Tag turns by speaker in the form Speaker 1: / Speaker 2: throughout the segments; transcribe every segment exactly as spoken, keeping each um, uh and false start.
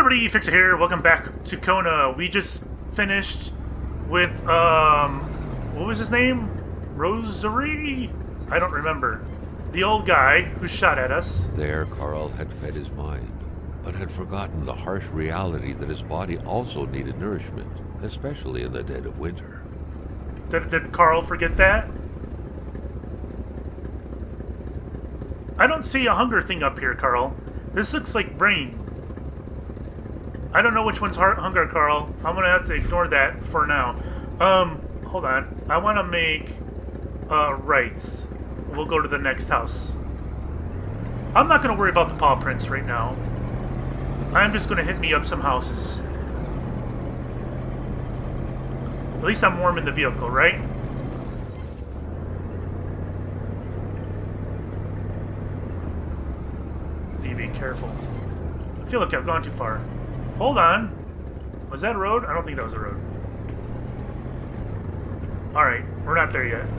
Speaker 1: everybody, Fixxxer here. Welcome back to Kona. We just finished with, um, what was his name? Rosary? I don't remember. The old guy who shot at us.
Speaker 2: There, Carl had fed his mind, but had forgotten the harsh reality that his body also needed nourishment, especially in the dead of winter.
Speaker 1: Did, did Carl forget that? I don't see a hunger thing up here, Carl. This looks like brain. I don't know which one's heart hunger, Carl. I'm gonna have to ignore that for now. Um, hold on. I want to make uh, rights. We'll go to the next house. I'm not gonna worry about the paw prints right now. I'm just gonna hit me up some houses. At least I'm warm in the vehicle, right? Need to be careful. I feel like I've gone too far. Hold on. Was that a road? I don't think that was a road. Alright, we're not there yet.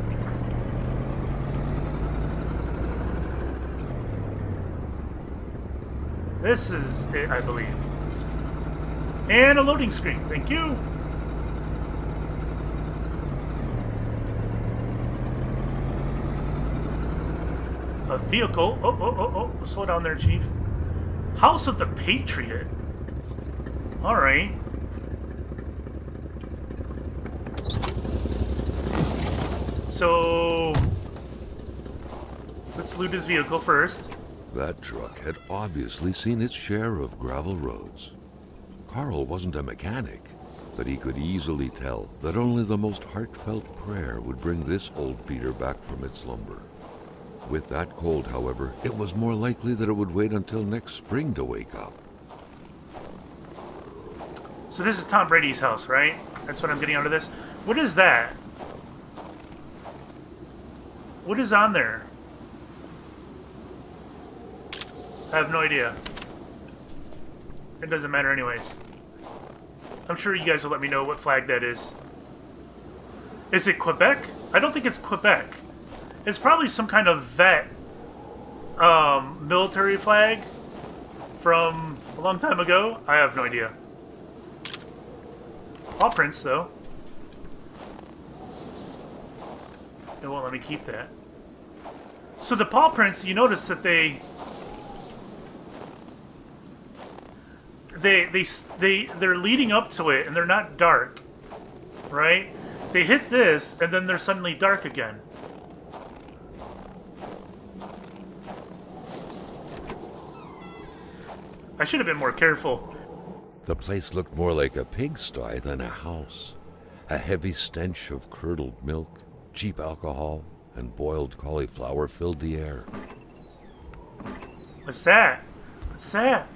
Speaker 1: This is it, I believe. And a loading screen. Thank you. A vehicle. Oh, oh, oh, oh. Slow down there, Chief. House of the Patriot. Alright. So, let's loot his vehicle first.
Speaker 2: That truck had obviously seen its share of gravel roads. Carl wasn't a mechanic, but he could easily tell that only the most heartfelt prayer would bring this old beater back from its slumber. With that cold, however, it was more likely that it would wait until next spring to wake up.
Speaker 1: So this is Tom Brady's house, right? That's what I'm getting out of this. What is that? What is on there? I have no idea. It doesn't matter anyways. I'm sure you guys will let me know what flag that is. Is it Quebec? I don't think it's Quebec. It's probably some kind of vet um, military flag from a long time ago. I have no idea. Paw prints, though. It won't let me keep that. So the paw prints, you notice that they... They, they, they, they're leading up to it, and they're not dark. Right? They hit this, and then they're suddenly dark again. I should have been more careful.
Speaker 2: The place looked more like a pigsty than a house. A heavy stench of curdled milk, cheap alcohol, and boiled cauliflower filled the air.
Speaker 1: What's that? What's that?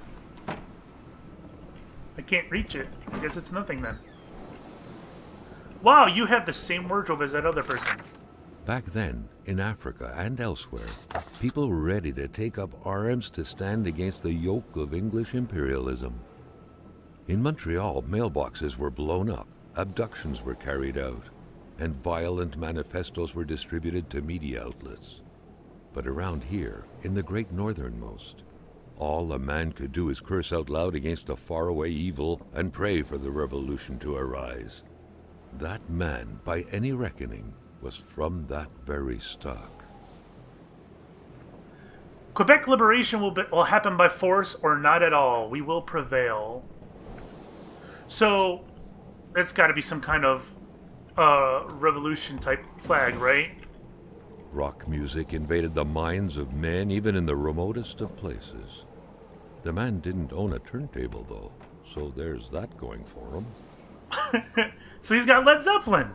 Speaker 1: I can't reach it. I guess it's nothing then. Wow, you have the same wardrobe as that other person.
Speaker 2: Back then, in Africa and elsewhere, people were ready to take up arms to stand against the yoke of English imperialism. In Montreal, mailboxes were blown up, abductions were carried out, and violent manifestos were distributed to media outlets. But around here, in the great northernmost, all a man could do is curse out loud against a faraway evil and pray for the revolution to arise. That man, by any reckoning, was from that very stock.
Speaker 1: Quebec liberation will, be, will happen by force or not at all. We will prevail. So, it's got to be some kind of uh, revolution type flag, right?
Speaker 2: Rock music invaded the minds of men even in the remotest of places. The man didn't own a turntable, though, so there's that going for him.
Speaker 1: So he's got Led Zeppelin.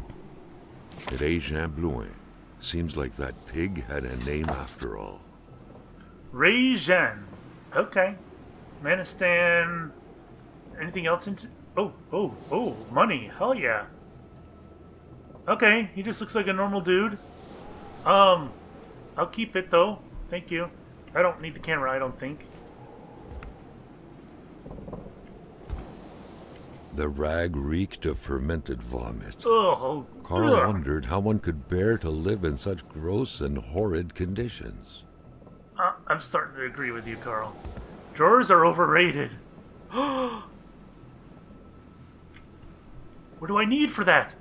Speaker 2: Jean Blouin. Seems like that pig had a name after all.
Speaker 1: Ray Jean. Okay. Manistan. Anything else into... Oh, oh, oh, money. Hell yeah. Okay, he just looks like a normal dude. Um, I'll keep it, though. Thank you. I don't need the camera, I don't think.
Speaker 2: The rag reeked of fermented vomit.
Speaker 1: Ugh.
Speaker 2: Carl
Speaker 1: Ugh.
Speaker 2: wondered how one could bear to live in such gross and horrid conditions.
Speaker 1: Uh, I'm starting to agree with you, Carl. Drawers are overrated. What do I need for that?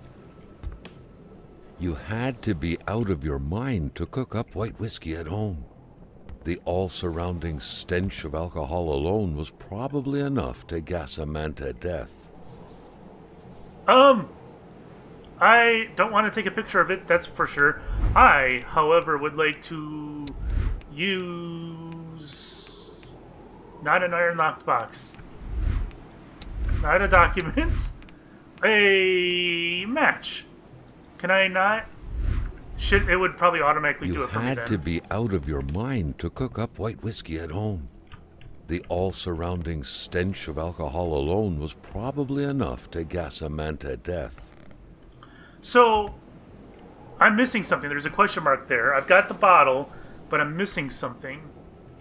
Speaker 2: You had to be out of your mind to cook up white whiskey at home. The all-surrounding stench of alcohol alone was probably enough to gas a man to death.
Speaker 1: Um, I don't want to take a picture of it, that's for sure. I, however, would like to use... not an iron-locked box. Not a document. A match. Can I not? Shit, it would probably automatically
Speaker 2: you
Speaker 1: do it for me then.
Speaker 2: You had to be out of your mind to cook up white whiskey at home. The all-surrounding stench of alcohol alone was probably enough to gas a man to death.
Speaker 1: So, I'm missing something. There's a question mark there. I've got the bottle, but I'm missing something.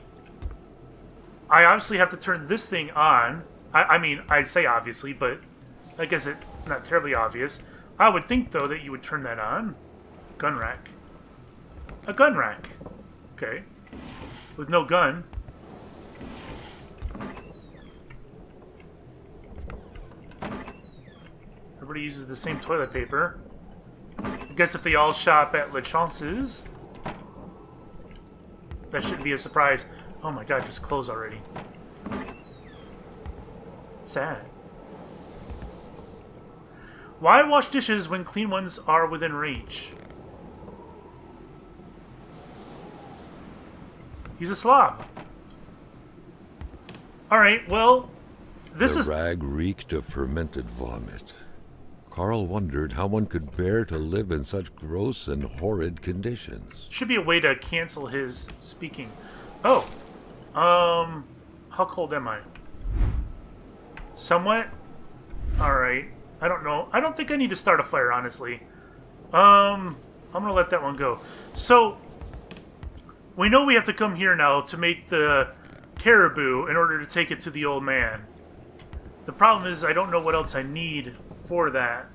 Speaker 1: I obviously have to turn this thing on. I, I mean, I'd say obviously, but I guess it's not terribly obvious. I would think, though, that you would turn that on. Gun rack. A gun rack. Okay. With no gun. Everybody uses the same toilet paper. I guess if they all shop at La Chance's, that shouldn't be a surprise. Oh my god, just closed already. Sad. Why wash dishes when clean ones are within reach? He's a slob. Alright, well, this
Speaker 2: the
Speaker 1: is...
Speaker 2: The rag reeked of fermented vomit. Carl wondered how one could bear to live in such gross and horrid conditions.
Speaker 1: Should be a way to cancel his speaking. Oh. Um, how cold am I? Somewhat? Alright. I don't know. I don't think I need to start a fire, honestly. Um, I'm gonna let that one go. So, we know we have to come here now to make the caribou in order to take it to the old man. The problem is I don't know what else I need for that.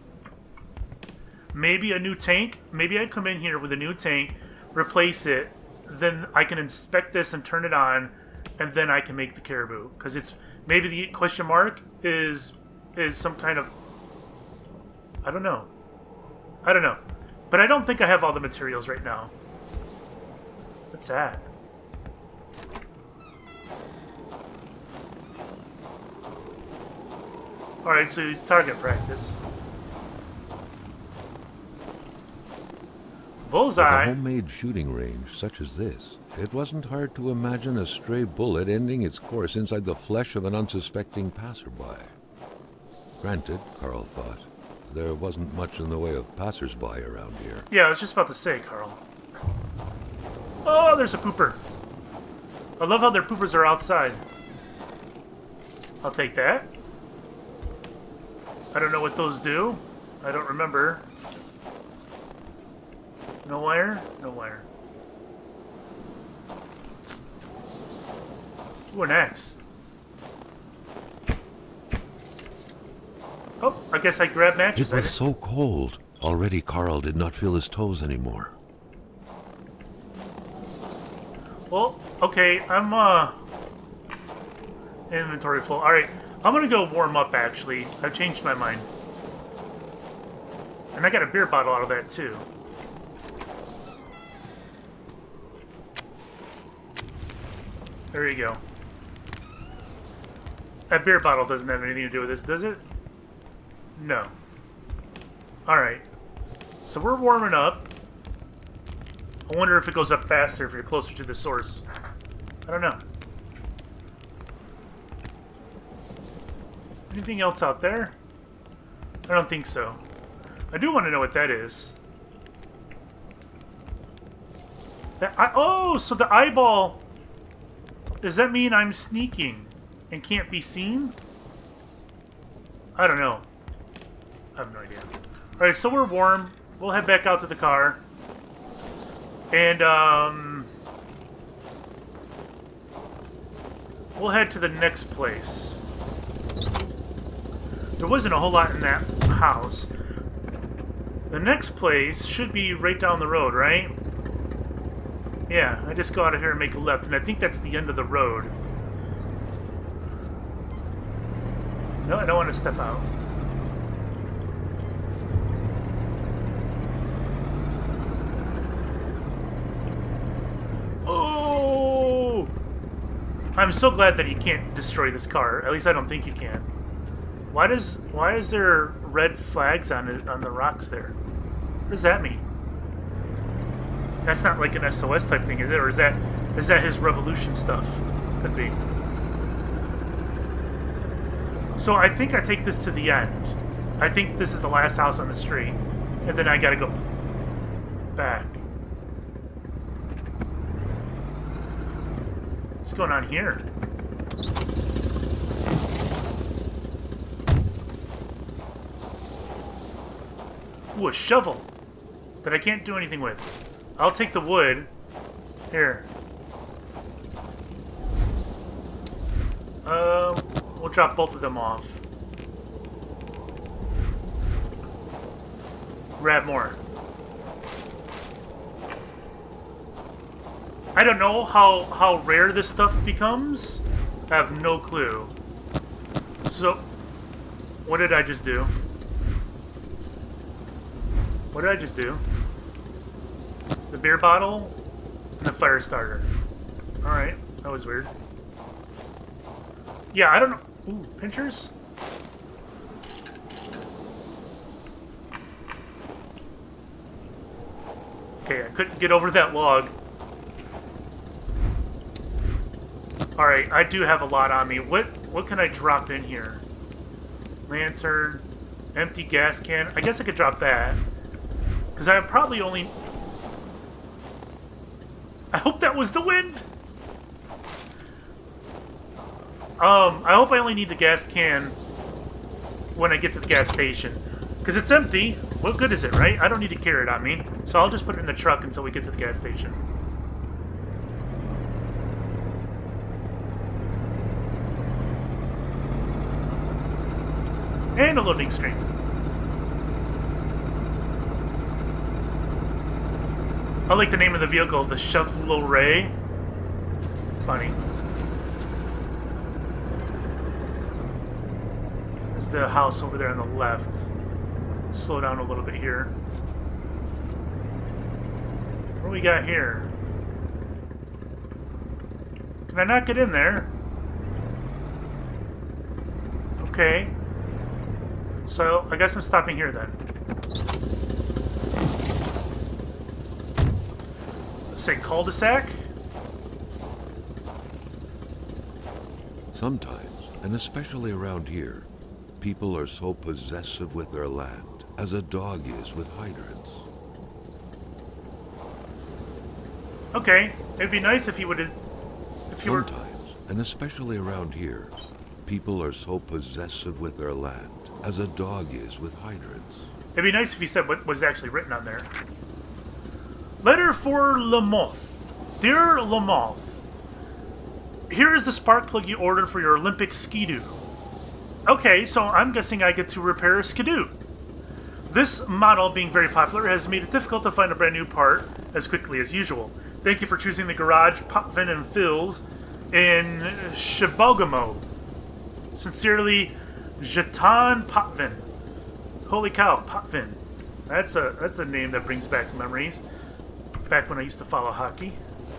Speaker 1: Maybe a new tank? Maybe I come in here with a new tank, replace it, then I can inspect this and turn it on, and then I can make the caribou. Because it's... maybe the question mark is... is some kind of... I don't know. I don't know. But I don't think I have all the materials right now. What's that? Alright, so target practice. Bullseye.
Speaker 2: With a homemade shooting range such as this, it wasn't hard to imagine a stray bullet ending its course inside the flesh of an unsuspecting passerby. Granted, Carl thought, there wasn't much in the way of passersby around here.
Speaker 1: Yeah, I was just about to say, Carl. Oh, there's a pooper. I love how their poopers are outside. I'll take that. I don't know what those do. I don't remember. No wire? No wire. Ooh, an axe. Oh, I guess I grabbed matches.
Speaker 2: It was so cold. Already Carl did not feel his toes anymore.
Speaker 1: Well, okay, I'm, uh... inventory full. Alright, I'm gonna go warm up, actually. I've changed my mind. And I got a beer bottle out of that, too. There you go. That beer bottle doesn't have anything to do with this, does it? No. Alright. So we're warming up. I wonder if it goes up faster if you're closer to the source. I don't know. Anything else out there? I don't think so. I do want to know what that is. That I, oh, so the eyeball... does that mean I'm sneaking and can't be seen? I don't know. I have no idea. Alright, so we're warm. We'll head back out to the car. And, um... we'll head to the next place. There wasn't a whole lot in that house. The next place should be right down the road, right? Yeah, I just go out of here and make a left, and I think that's the end of the road. No, I don't want to step out. I'm so glad that you can't destroy this car. At least I don't think you can. Why does why is there red flags on it, on the rocks there? What does that mean? That's not like an S O S type thing, is it? Or is that is that his revolution stuff? Could be. So I think I take this to the end. I think this is the last house on the street, and then I gotta go back. What's going on here? Ooh, a shovel that I can't do anything with. I'll take the wood. Here. Uh, we'll drop both of them off. Grab more. I don't know how, how rare this stuff becomes. I have no clue. So, what did I just do? What did I just do? The beer bottle and the fire starter. Alright, that was weird. Yeah, I don't know. Ooh, pinchers? Okay, I couldn't get over that log. Alright, I do have a lot on me. What what can I drop in here? Lantern, empty gas can. I guess I could drop that. Because I probably only... I hope that was the wind! Um, I hope I only need the gas can when I get to the gas station. Because it's empty. What good is it, right? I don't need to carry it on me. So I'll just put it in the truck until we get to the gas station. And a loading screen. I like the name of the vehicle, the Chevrolet. Funny. There's the house over there on the left. Slow down a little bit here. What do we got here? Can I not get in there? Okay. So, I guess I'm stopping here then. Say cul-de-sac?
Speaker 2: Sometimes, and especially around here, people are so possessive with their land, as a dog is with hydrants.
Speaker 1: Okay, it'd be nice if you would... If you
Speaker 2: Sometimes,
Speaker 1: were...
Speaker 2: and especially around here, people are so possessive with their land, as a dog is with hydrants.
Speaker 1: It'd be nice if you said what was actually written on there. Letter for Lamothe. Dear Lamothe, here is the spark plug you ordered for your Olympic skidoo. Okay, so I'm guessing I get to repair a skidoo. This model, being very popular, has made it difficult to find a brand new part as quickly as usual. Thank you for choosing the garage, Potvin and Phil's in Shibogamo. Sincerely, Jatan Potvin. Holy cow, Potvin. That's a that's a name that brings back memories. Back when I used to follow hockey.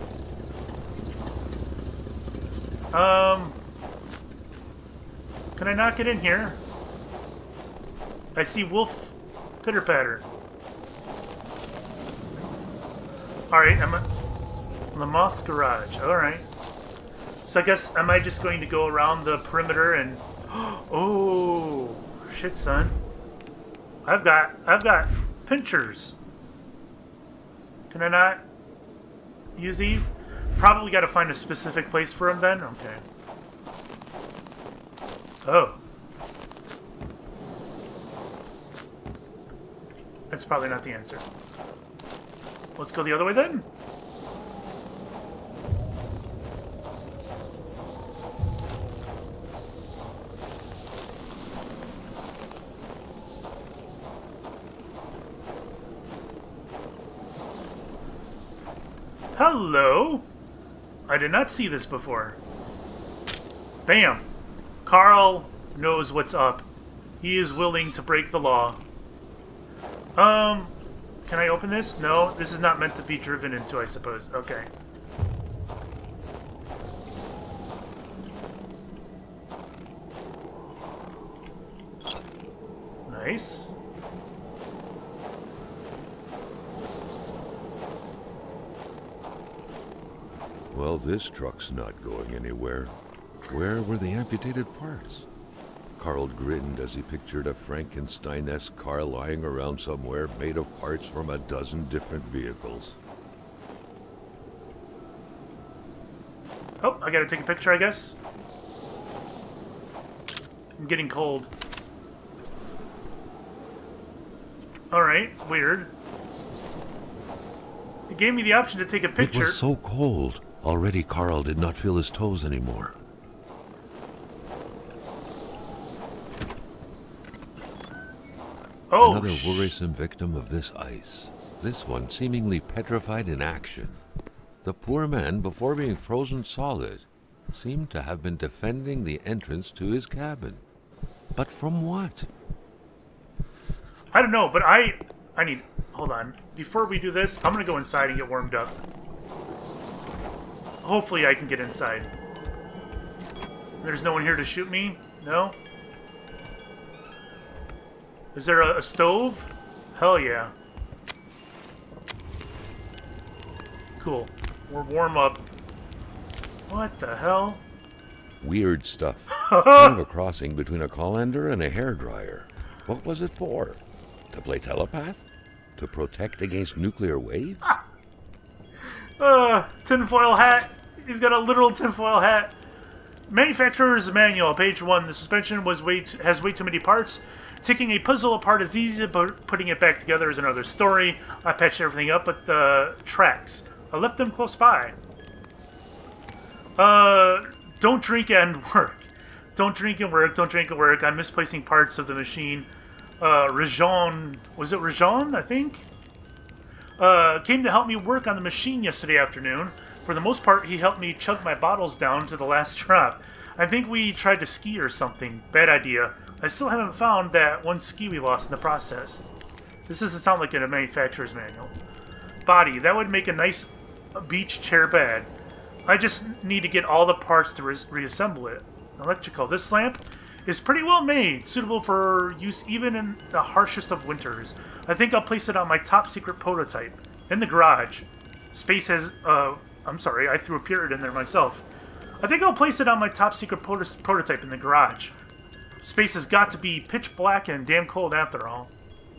Speaker 1: Um, can I not get in here? I see wolf pitter patter. All right, I'm at Lamothe's garage. All right. So I guess am I just going to go around the perimeter and? Oh, shit, son. I've got I've got pinchers. Can I not use these? Probably got to find a specific place for them then? Okay. Oh. That's probably not the answer. Let's go the other way then. Hello! I did not see this before. Bam! Carl knows what's up. He is willing to break the law. Um, can I open this? No, this is not meant to be driven into, I suppose. Okay. Nice.
Speaker 2: Well, this truck's not going anywhere. Where were the amputated parts? Carl grinned as he pictured a Frankenstein-esque car lying around somewhere made of parts from a dozen different vehicles.
Speaker 1: Oh, I gotta take a picture, I guess. I'm getting cold. Alright, weird. It gave me the option to take a picture.
Speaker 2: It was so cold. Already Carl did not feel his toes anymore.
Speaker 1: Oh,
Speaker 2: Another worrisome victim of this ice. This one seemingly petrified in action. The poor man, before being frozen solid, seemed to have been defending the entrance to his cabin. But from what?
Speaker 1: I don't know, but I... I need... Hold on. Before we do this, I'm gonna go inside and get warmed up. Hopefully I can get inside. There's no one here to shoot me? No? Is there a, a stove? Hell yeah. Cool. We're warm up. What the hell?
Speaker 2: Weird stuff. Kind of a crossing between a colander and a hairdryer. What was it for? To play telepath? To protect against nuclear waves?
Speaker 1: Uh, tinfoil hat. He's got a literal tinfoil hat. Manufacturer's manual, page one. The suspension was way too, has way too many parts. Taking a puzzle apart is easy, but putting it back together is another story. I patched everything up with the tracks. I left them close by. Uh, don't drink and work. Don't drink and work. Don't drink and work. I'm misplacing parts of the machine. Uh, Rajon, was it Rajon, I think? Uh, came to help me work on the machine yesterday afternoon. For the most part, he helped me chug my bottles down to the last drop. I think we tried to ski or something. Bad idea. I still haven't found that one ski we lost in the process. This doesn't sound like a manufacturer's manual. Body. That would make a nice beach chair bed. I just need to get all the parts to re reassemble it. Electrical. This lamp is pretty well made, suitable for use even in the harshest of winters. I think I'll place it on my top secret prototype. In the garage. Space has... Uh, I'm sorry, I threw a period in there myself. I think I'll place it on my top secret proto prototype in the garage. Space has got to be pitch black and damn cold after all.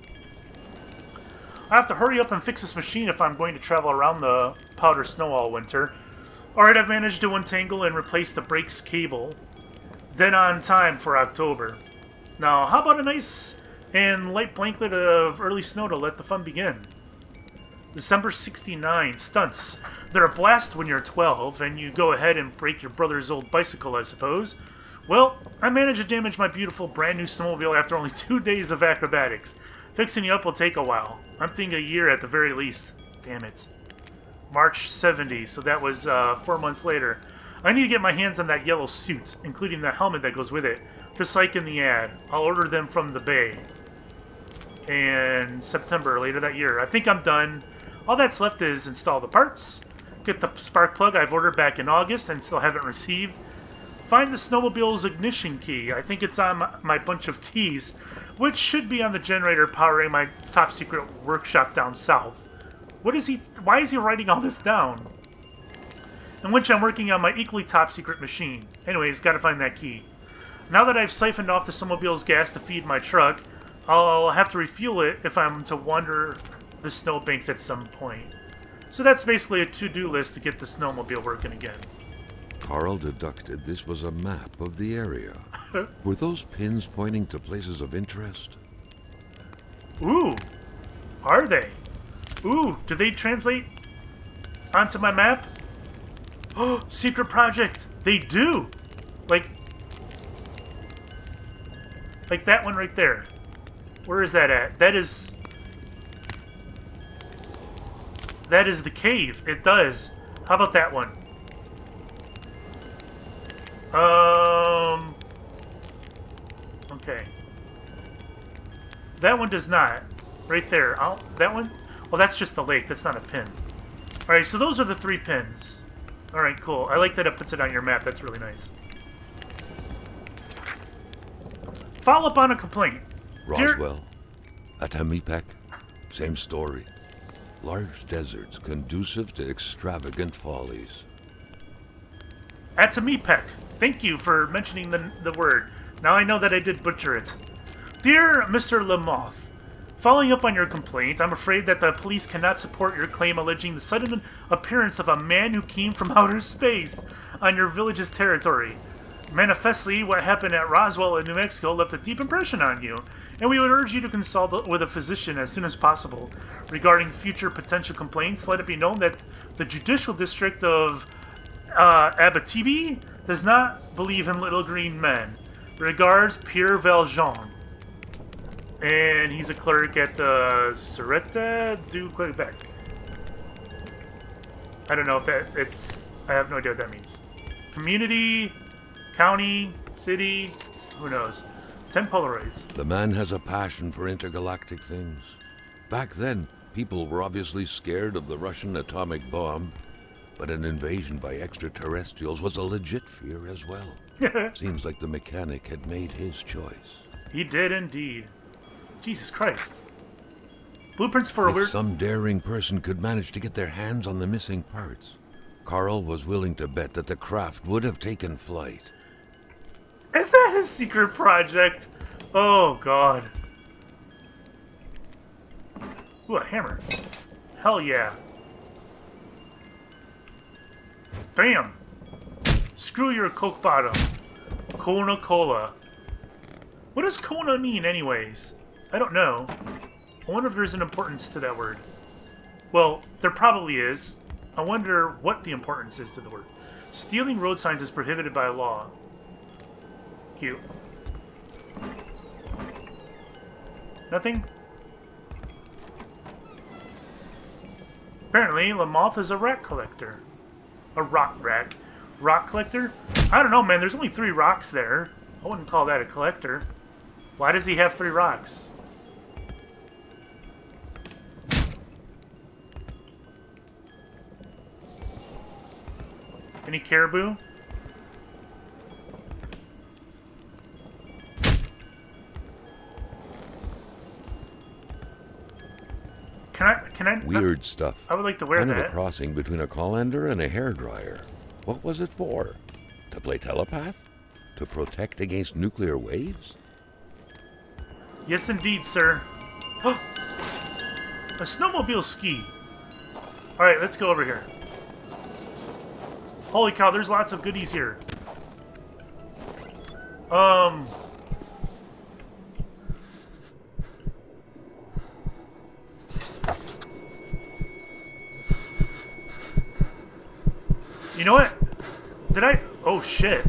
Speaker 1: I have to hurry up and fix this machine if I'm going to travel around the powder snow all winter. Alright, I've managed to untangle and replace the brakes cable. Dead on time for October. Now, how about a nice and light blanket of early snow to let the fun begin? December sixty-nine. Stunts. They're a blast when you're twelve, and you go ahead and break your brother's old bicycle, I suppose. Well, I managed to damage my beautiful brand new snowmobile after only two days of acrobatics. Fixing you up will take a while. I'm thinking a year at the very least. Damn it. March seventy, so that was uh, four months later. I need to get my hands on that yellow suit, including the helmet that goes with it, just like in the ad. I'll order them from the Bay. And September, later that year. I think I'm done. All that's left is install the parts, get the spark plug I've ordered back in August and still haven't received, find the snowmobile's ignition key. I think it's on my, my bunch of keys, which should be on the generator powering my top secret workshop down south. What is he? Why is he writing all this down? In which I'm working on my equally top secret machine. Anyways, gotta find that key. Now that I've siphoned off the snowmobile's gas to feed my truck, I'll have to refuel it if I'm to wander the snowbanks at some point. So that's basically a to-do list to get the snowmobile working again.
Speaker 2: Carl deducted this was a map of the area. Were those pins pointing to places of interest?
Speaker 1: Ooh, are they? Ooh, do they translate onto my map? Oh, secret project. They do. Like, like that one right there. Where is that at? That is... That is the cave. It does. How about that one? Um... Okay. That one does not. Right there. I'll, that one? Well, that's just the lake. That's not a pin. Alright, so those are the three pins. Alright, cool. I like that it puts it on your map. That's really nice. Follow up on a complaint.
Speaker 2: Roswell, Atamipek, same story. Large deserts conducive to extravagant follies.
Speaker 1: Atamipek, thank you for mentioning the, the word. Now I know that I did butcher it. Dear Mister Lamothe, following up on your complaint, I'm afraid that the police cannot support your claim alleging the sudden appearance of a man who came from outer space on your village's territory. Manifestly, what happened at Roswell in New Mexico left a deep impression on you, and we would urge you to consult with a physician as soon as possible. Regarding future potential complaints, let it be known that the Judicial District of uh, Abitibi does not believe in little green men. Regards, Pierre Valjean. And he's a clerk at the Sûreté du Québec. I don't know if that, it's, I have no idea what that means. Community, county, city, who knows. Ten Polaroids.
Speaker 2: The man has a passion for intergalactic things. Back then, people were obviously scared of the Russian atomic bomb, but an invasion by extraterrestrials was a legit fear as well. Seems like the mechanic had made his choice.
Speaker 1: He did indeed. Jesus Christ. Blueprints for a
Speaker 2: If
Speaker 1: weird...
Speaker 2: some daring person could manage to get their hands on the missing parts, Carl was willing to bet that the craft would have taken flight.
Speaker 1: Is that his secret project? Oh, God. Ooh, a hammer. Hell yeah. Bam! Screw your Coke bottom. Kona Cola. What does Kona mean, anyways? I don't know. I wonder if there's an importance to that word. Well, there probably is. I wonder what the importance is to the word. Stealing road signs is prohibited by law. Cute. Nothing? Apparently, Lamothe is a rock collector. A rock rack. Rock collector? I don't know, man. There's only three rocks there. I wouldn't call that a collector. Why does he have three rocks? Any caribou? Can I, can I...
Speaker 2: Weird stuff.
Speaker 1: I would like to wear
Speaker 2: kind
Speaker 1: that.
Speaker 2: Kind of a crossing between a colander and a hairdryer. What was it for? To play telepath? To protect against nuclear waves?
Speaker 1: Yes, indeed, sir. A snowmobile ski. Alright, let's go over here. Holy cow, there's lots of goodies here. Um... You know what? Did I... Oh, shit.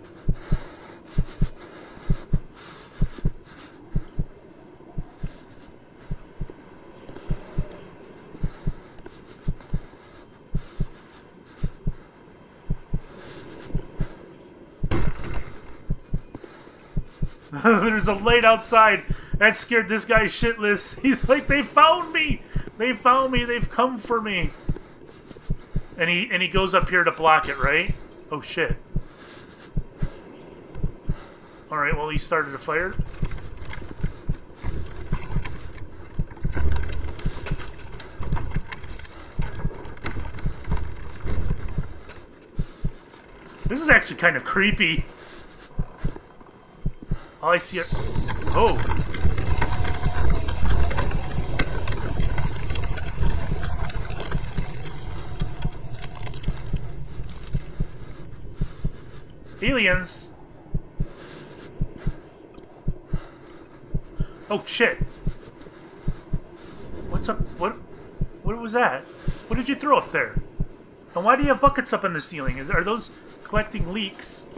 Speaker 1: There's a light outside. That scared this guy shitless. He's like, they found me. They found me. They've come for me. And he and he goes up here to block it, right? Oh shit. Alright, well he started a fire. This is actually kind of creepy. All I see are... Oh. Aliens. Oh shit. What's up? What What was that? What did you throw up there? And why do you have buckets up in the ceiling? Is Are those collecting leaks?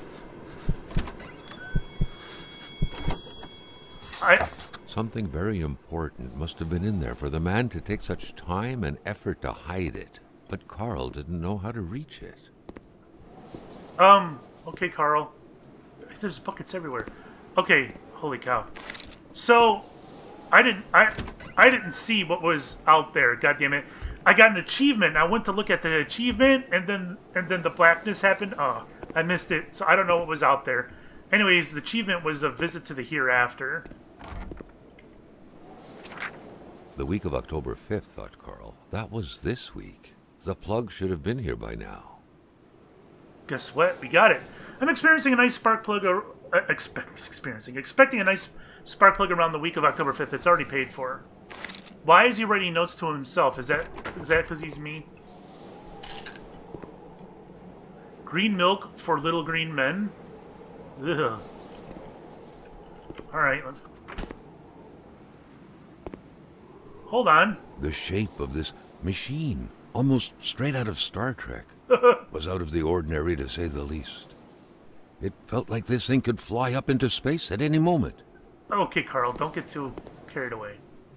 Speaker 1: I...
Speaker 2: Something very important must have been in there for the man to take such time and effort to hide it. But Carl didn't know how to reach it.
Speaker 1: Um, okay, Carl. There's buckets everywhere. Okay, holy cow. So, I didn't, I, I didn't see what was out there, God damn it. I got an achievement, I went to look at the achievement, and then, and then the blackness happened. Oh, I missed it, so I don't know what was out there. Anyways, the achievement was a visit to the hereafter.
Speaker 2: The week of October fifth, thought Carl. That was this week. The plug should have been here by now.
Speaker 1: Guess what? We got it. I'm experiencing a nice spark plug... Or, uh, expect, experiencing. Expecting a nice spark plug around the week of October fifth. It's already paid for. Why is he writing notes to himself? Is that is that because he's me? Green milk for little green men? Ugh. Alright, let's... Hold on.
Speaker 2: The shape of this machine, almost straight out of Star Trek, was out of the ordinary, to say the least. It felt like this thing could fly up into space at any moment.
Speaker 1: Okay, Carl, don't get too carried away.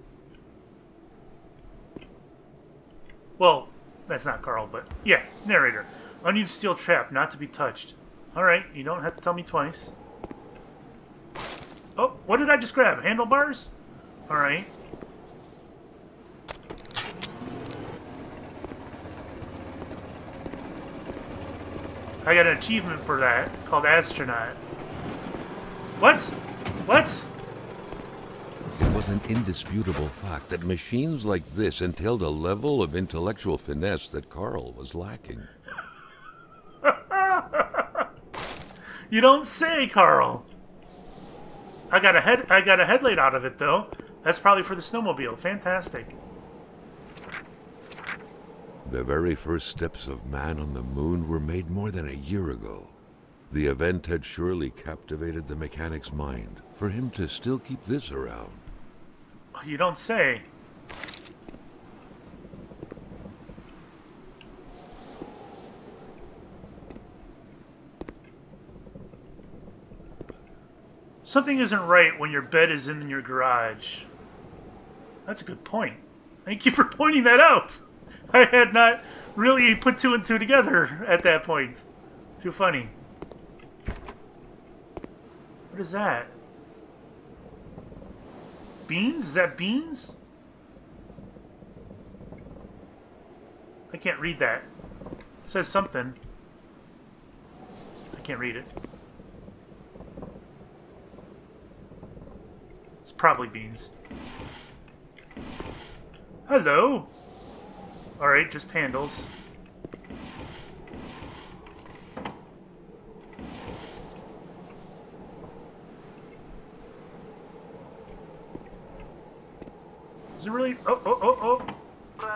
Speaker 1: Well, that's not Carl, but yeah, narrator. Unused steel trap, not to be touched. Alright, you don't have to tell me twice. Oh, what did I just grab? Handlebars? Alright. I got an achievement for that, called Astronaut. What? What?
Speaker 2: It was an indisputable fact that machines like this entailed a level of intellectual finesse that Carl was lacking.
Speaker 1: You don't say, Carl. I got a head I got a headlight out of it though. That's probably for the snowmobile. Fantastic.
Speaker 2: The very first steps of man on the moon were made more than a year ago. The event had surely captivated the mechanic's mind for him to still keep this around.
Speaker 1: You don't say. Something isn't right when your bed is in your garage. That's a good point. Thank you for pointing that out. I had not really put two and two together at that point. Too funny. What is that? Beans? Is that beans? I can't read that. It says something. I can't read it. It's probably beans. Hello. Alright, just handles. Is it really? Oh, oh, oh, oh.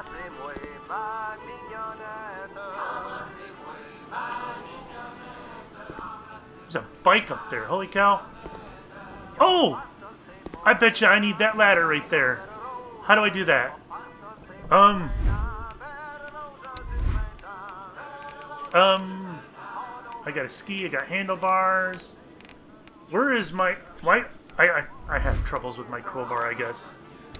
Speaker 1: There's a bike up there. Holy cow. Oh! I bet you I need that ladder right there. How do I do that? Um. Um. I got a ski. I got handlebars. Where is my... Why? I, I, I have troubles with my crowbar, I guess.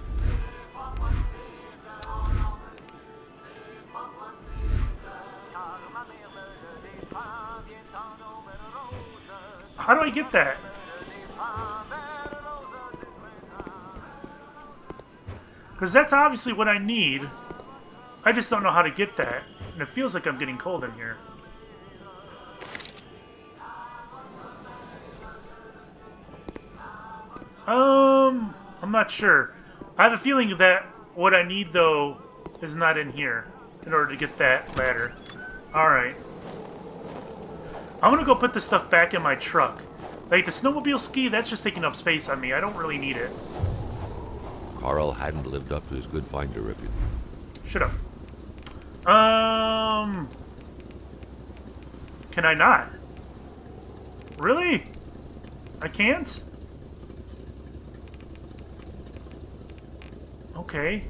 Speaker 1: How do I get that? Because that's obviously what I need. I just don't know how to get that. And it feels like I'm getting cold in here. Um, I'm not sure. I have a feeling that what I need, though, is not in here in order to get that ladder. Alright. I'm gonna go put this stuff back in my truck. Like, the snowmobile ski, that's just taking up space on me. I don't really need it.
Speaker 2: Carl hadn't lived up to his good finder reputation.
Speaker 1: Shut up. Um... Can I not? Really? I can't? Okay.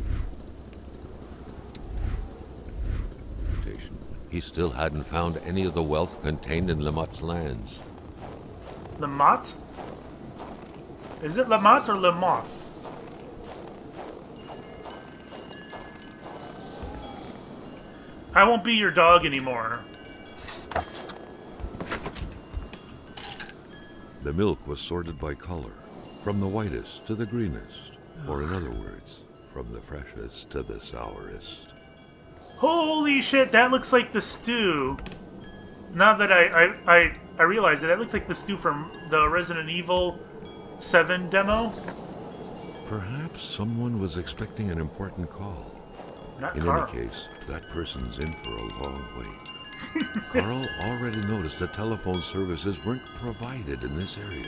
Speaker 2: He still hadn't found any of the wealth contained in Lamothe's lands.
Speaker 1: Lamothe? Is it Lamothe or Lamothe? I won't be your dog anymore.
Speaker 2: The milk was sorted by color, from the whitest to the greenest, or in other words, from the freshest to the sourest.
Speaker 1: Holy shit, that looks like the stew. Now that I, I, I, I realize it, that looks like the stew from the Resident Evil seven demo.
Speaker 2: Perhaps someone was expecting an important call.
Speaker 1: Not
Speaker 2: In
Speaker 1: Carl.
Speaker 2: any case, that person's in for a long wait. Carl already noticed that telephone services weren't provided in this area.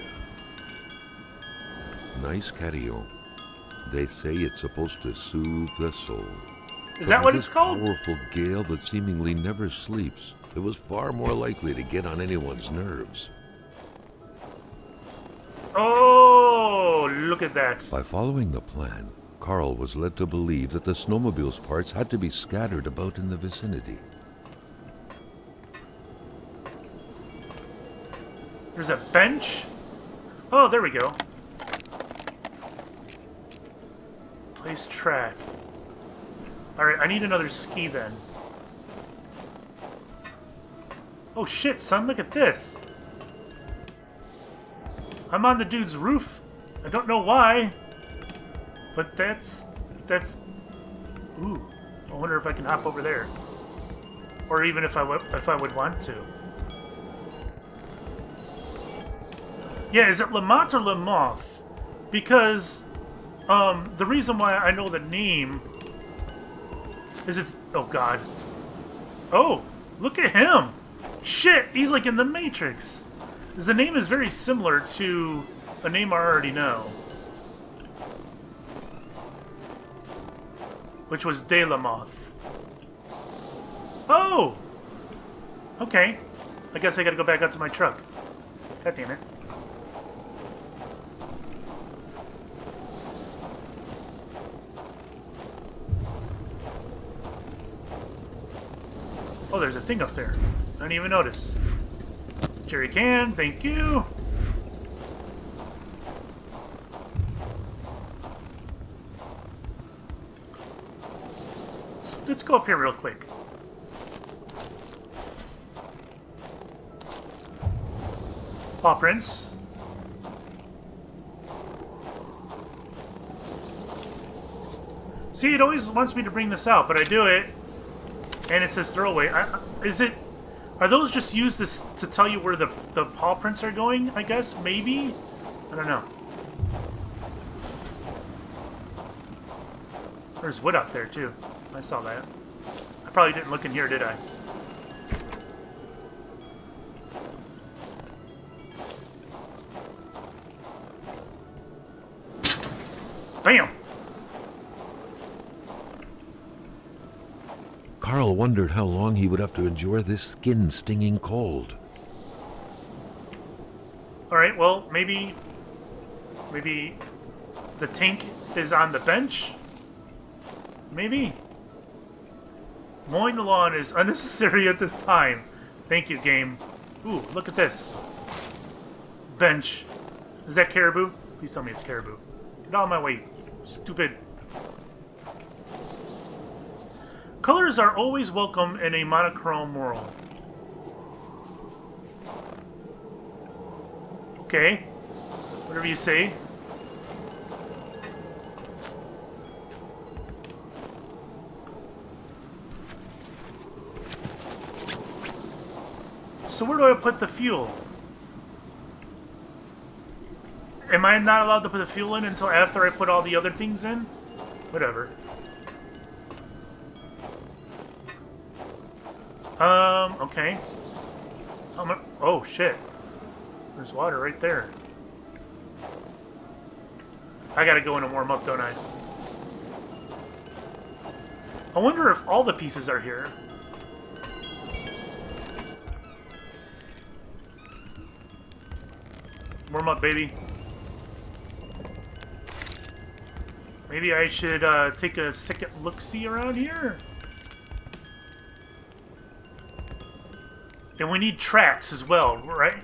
Speaker 2: Nice carillon. They say it's supposed to soothe the soul.
Speaker 1: Is
Speaker 2: But
Speaker 1: that
Speaker 2: with
Speaker 1: what it's
Speaker 2: this
Speaker 1: called?
Speaker 2: powerful gale that seemingly never sleeps, it was far more likely to get on anyone's nerves.
Speaker 1: Oh, look at that.
Speaker 2: By following the plan, Carl was led to believe that the snowmobile's parts had to be scattered about in the vicinity.
Speaker 1: There's a bench. Oh, there we go. Place track. Alright, I need another ski then. Oh shit, son, look at this. I'm on the dude's roof. I don't know why. But that's... that's... Ooh. I wonder if I can hop over there. Or even if I, w if I would want to. Yeah, is it Lamothe or Lamothe? Because... Um, the reason why I know the name... is it's... Oh, God. Oh! Look at him! Shit! He's like in the Matrix! The name is very similar to a name I already know. Which was De Lamothe. Oh! Okay. I guess I gotta go back out to my truck. God damn it. Oh, there's a thing up there. I didn't even notice. Jerry can, thank you. So let's go up here real quick. Paw prints. See, it always wants me to bring this out, but I do it, and it says throwaway. I, is it... Are those just used to, to tell you where the, the paw prints are going, I guess? Maybe? I don't know. There's wood up there, too. I saw that. I probably didn't look in here, did I? Bam!
Speaker 2: Carl wondered how long he would have to endure this skin-stinging cold.
Speaker 1: Alright, well, maybe... Maybe... The tank is on the bench? Maybe? Mowing the lawn is unnecessary at this time. Thank you, game. Ooh, look at this. Bench. Is that caribou? Please tell me it's caribou. Get out of my way, stupid. Colors are always welcome in a monochrome world. Okay. Whatever you say. So where do I put the fuel? Am I not allowed to put the fuel in until after I put all the other things in? Whatever. Um, okay. Um, oh, shit. There's water right there. I gotta go in and warm up, don't I? I wonder if all the pieces are here. Warm up, baby. Maybe I should uh, take a second look-see around here. And we need tracks as well, right?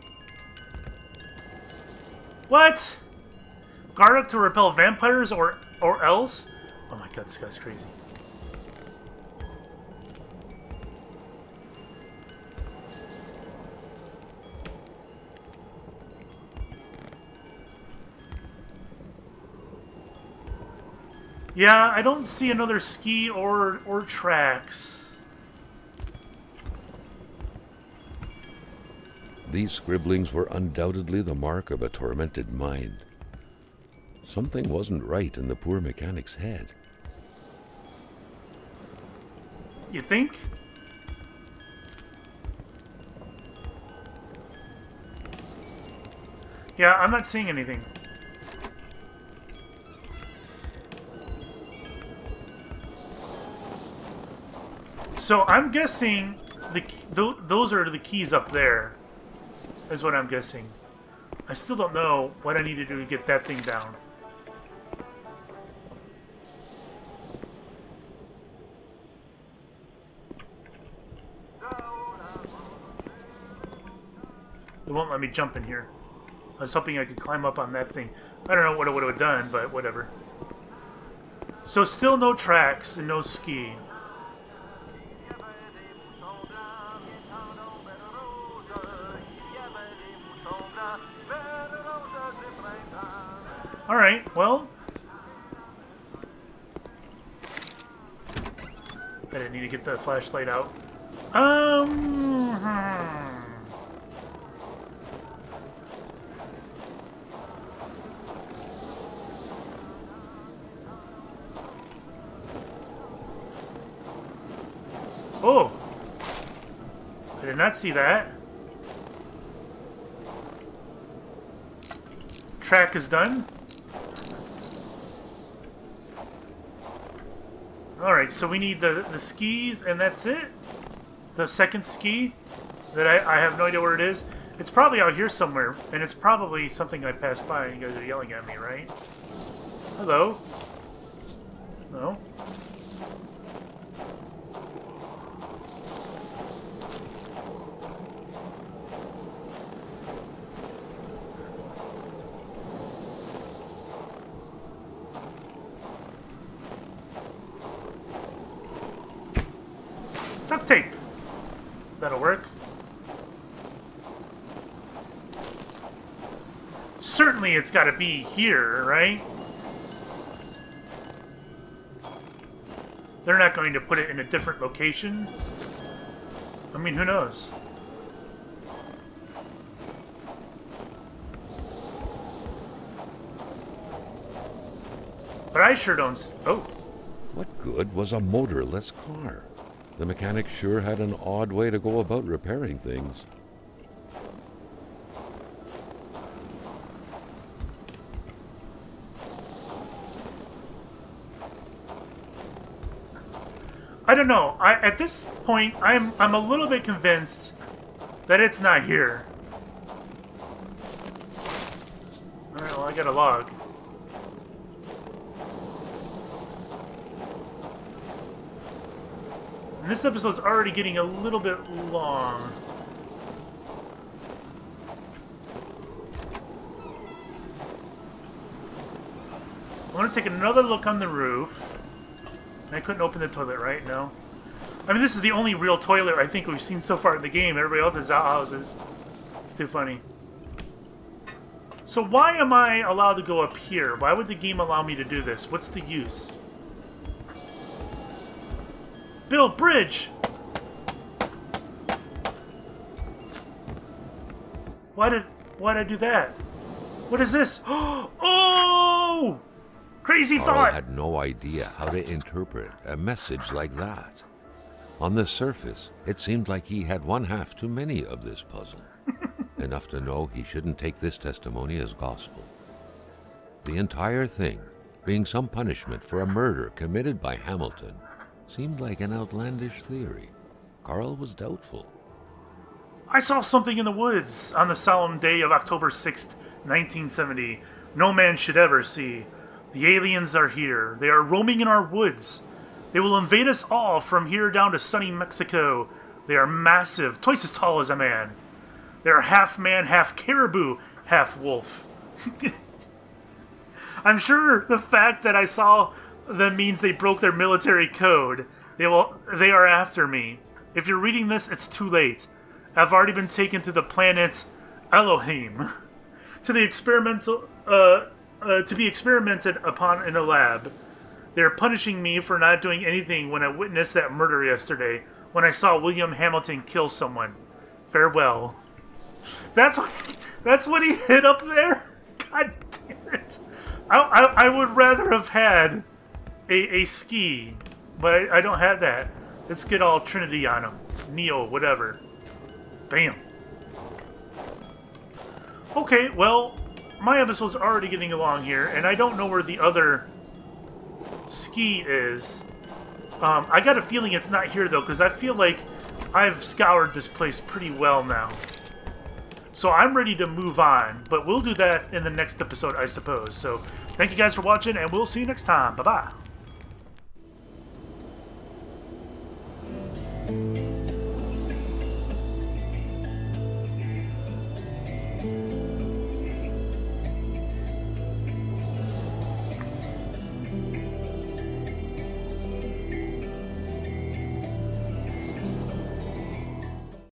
Speaker 1: What? Guard up to repel vampires or or else? Oh my god, this guy's crazy. Yeah, I don't see another ski or or tracks.
Speaker 2: These scribblings were undoubtedly the mark of a tormented mind. Something wasn't right in the poor mechanic's head.
Speaker 1: You think? Yeah, I'm not seeing anything. So I'm guessing the th those are the keys up there, is what I'm guessing. I still don't know what I need to do to get that thing down. It won't let me jump in here. I was hoping I could climb up on that thing. I don't know what I would have done, but whatever. So still no tracks and no ski. Alright, well. I didn't need to get the flashlight out. Um... Hmm. Oh! I did not see that. Track is done. Alright, so we need the, the skis, and that's it? The second ski? That I, I have no idea where it is. It's probably out here somewhere, and it's probably something I passed by and you guys are yelling at me, right? Hello? No? Duct tape. That'll work. Certainly it's got to be here, right? They're not going to put it in a different location. I mean, who knows? But I sure don't... S oh.
Speaker 2: What good was a motorless car? The mechanic sure had an odd way to go about repairing things.
Speaker 1: I don't know. I at this point, I'm I'm a little bit convinced that it's not here. All right. Well, I got a log. And this episode's already getting a little bit long. I want to take another look on the roof. I couldn't open the toilet, right? No. I mean, this is the only real toilet I think we've seen so far in the game. Everybody else is outhouses. It's too funny. So why am I allowed to go up here? Why would the game allow me to do this? What's the use? Bill, bridge! Why did why did I do that? What is this? Oh! Crazy
Speaker 2: Carl
Speaker 1: thought!
Speaker 2: had no idea how to interpret a message like that. On the surface, it seemed like he had one half too many of this puzzle. Enough to know he shouldn't take this testimony as gospel. The entire thing, being some punishment for a murder committed by Hamilton, seemed like an outlandish theory. Carl was doubtful.
Speaker 1: I saw something in the woods on the solemn day of October sixth, nineteen seventy. No man should ever see. The aliens are here. They are roaming in our woods. They will invade us all from here down to sunny Mexico. They are massive, twice as tall as a man. They are half man, half caribou, half wolf. I'm sure the fact that I saw them means they broke their military code. They will. They are after me. If you're reading this, it's too late. I've already been taken to the planet Elohim, to the experimental, uh, uh, to be experimented upon in a lab. They are punishing me for not doing anything when I witnessed that murder yesterday, when I saw William Hamilton kill someone. Farewell. That's what. That's what he hit up there. God damn it. I, I, I would rather have had a, a ski, but I, I don't have that. Let's get all Trinity on them. Neo, whatever. Bam. Okay, well, my episode's already getting along here, and I don't know where the other ski is. Um, I got a feeling it's not here, though, because I feel like I've scoured this place pretty well now. So I'm ready to move on, but we'll do that in the next episode, I suppose. So thank you guys for watching, and we'll see you next time. Bye-bye.